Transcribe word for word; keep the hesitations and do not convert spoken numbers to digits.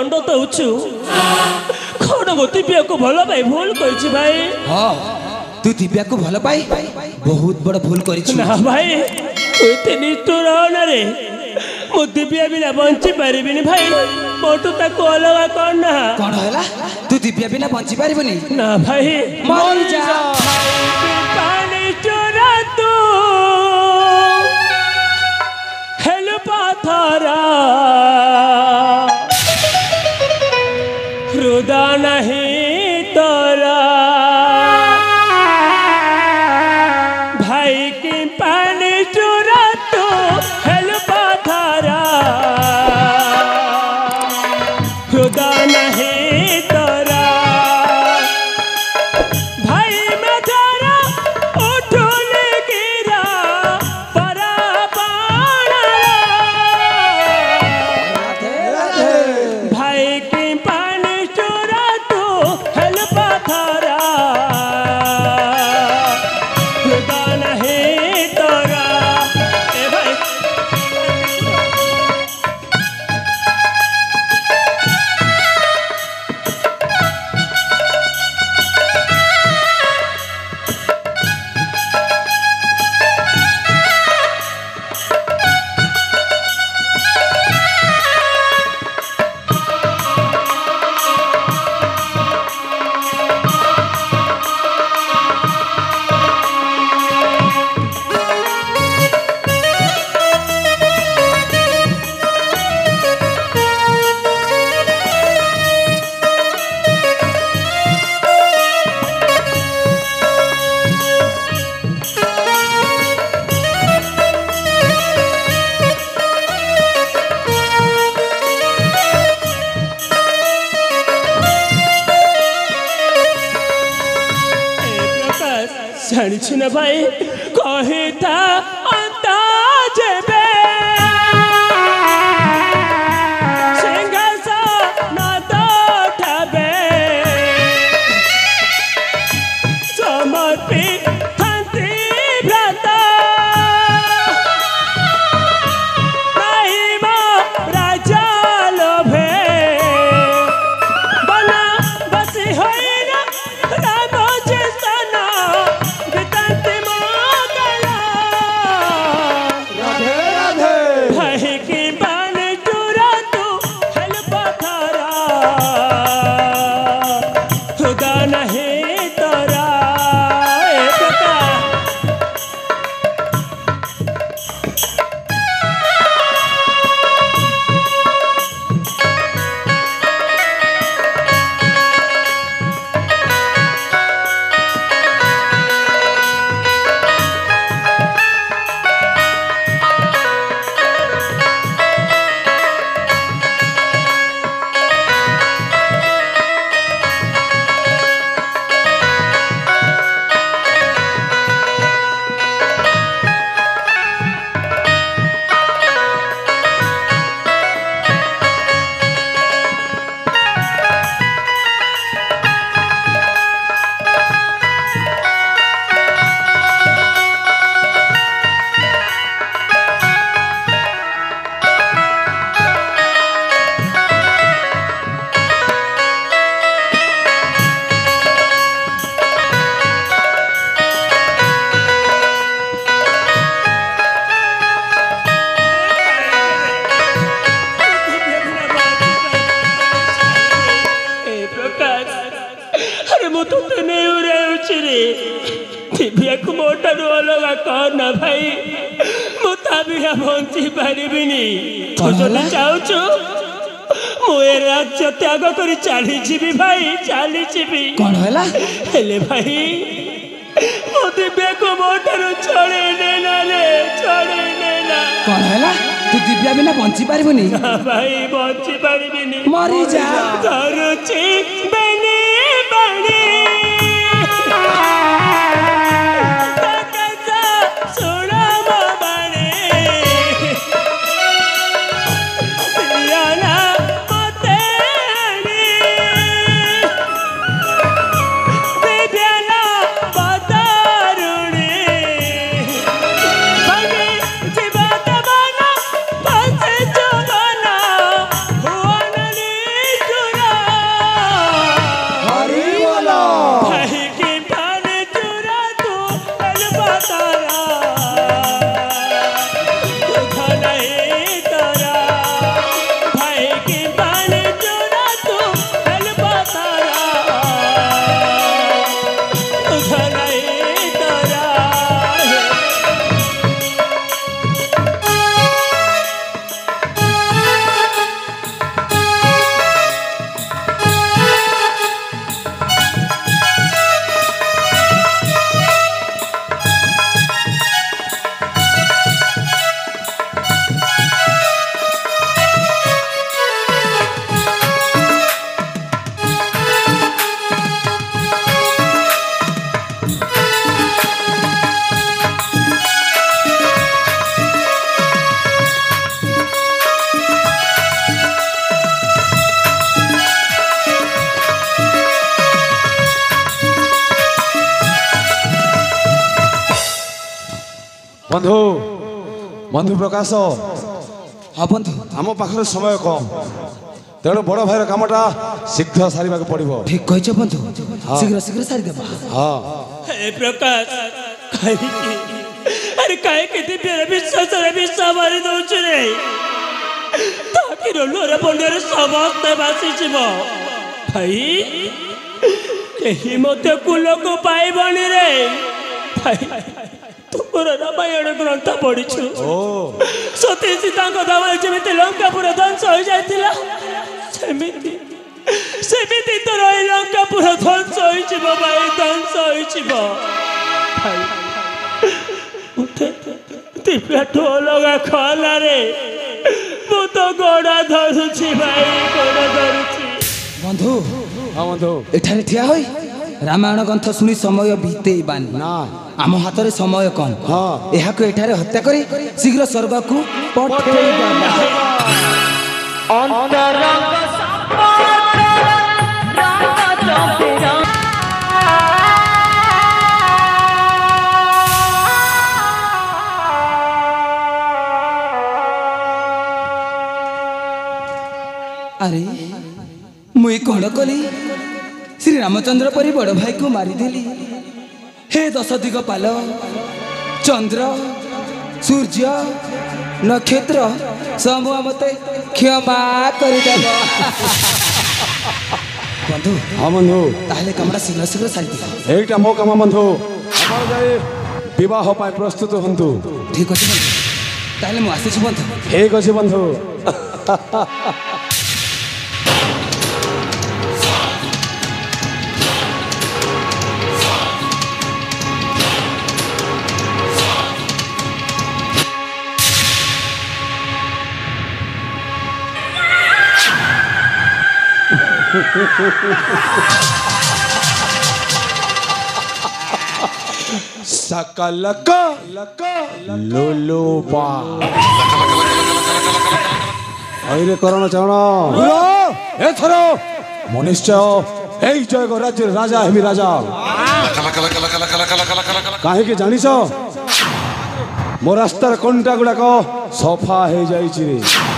दंड दउछु कौन मो दिव्या को भल पाई भूल करिछि भाई। हां तू दिव्या को भल पाई बहुत बड़ भूल करिछि ना भाई तू एते निष्ठुर न रे मो दिव्या बिना बंची पारिबिनी भाई मोटू ताको अलगा करना कौन होला तू दिव्या बिना बंची पारिबनी ना भाई मर जा पानी चोरा तू हेलो पाथरा हृदय नहीं तोरा भाई की पानी चोरा तू हेलो पाथरा हृदय नहीं तोरा भाई मैं जरा उठून गिरा परा पाना भाई की पानी चोरा तू हेल पाथरा हृदय नहीं तोरा ए भाई जानी ना भाई कही था अंदाज बे सिंहासन तो उठाबे समर्पित हंसी भ्राता महिमा राजा लोभे बना बसी होई ना राम जिसना दिव्या को मोटा अलग करना भाई मुता बिना बंची पारिबिनी तू जदि चाहूचु मुए राज्य त्याग कर चली जीवी भाई चली जीवी कौन होला हेले भाई मो दिव्या को मोटर छड़े नेना रे छड़े नेना कौन होला तू दिव्या बिना बंची पारिबनी भाई बंची पारिबिनी मरी जा धरुची बेनी बनी बंधु बंधु प्रकाश हाँ बंधु आम पाखे समय कम तेणु बड़ भाईर कामटा शीघ्र सारे पड़ो ठीक कह बंधु शीघ्र शीघ्र सारी देवा हाँ हे प्रकाश कहीं अरे कहीं कि दिव्य विश्वास विश्वास मारी दौच रे ताकि रोलर बंधुर समस्ते बासी जीव भाई कहीं मत कुल को पाइबनी रे भाई तुमर रामायण ग्रंथ पढ़िछु सती सीता दामाल जमी लंकापुर ध्वंस हो जाता सेमिति सेमिति तोर लंकापुर ध्वंस हो भाई ध्वंस हो दिव्याठू अलगा खला रे मु तो गोड़ा धरुछि भाई गोड़ा धरुछि बंधु हाँ बंधु एठारे ठिया होई रामायण ग्रंथ शुणी समय बीते बानी ना आम हाथ में समय कम हाँ यहाँ को एठारे हत्या करी शीघ्र स्वर्ग को पठेइबा अरे मुई कौन कली श्री रामचंद्र परी बड़ भाई को मारिदेली हे दश दिग पाल चंद्र सूर्य नक्षत्र समूह मत क्षमा कर बंधु हाँ बंधु ताहले कमरा शीघ्र शीघ्र सारी এইটা মো কাম বন্ধু আমার যাই বিবাহ পাই প্রস্তুত হন্তু ठीक अच्छे बंधु ताहले मु आसी बंधु ঠিক আছে বন্ধু सकलका लोलोपा आइरे करण चरण एथर मनिश्चय এই জয়গ রাজ্যের রাজা হেমি রাজা কাহিকি জানিছ মো রাস্তার কଣ୍ଟା গুড়াক সফা হয়ে যাইছি রে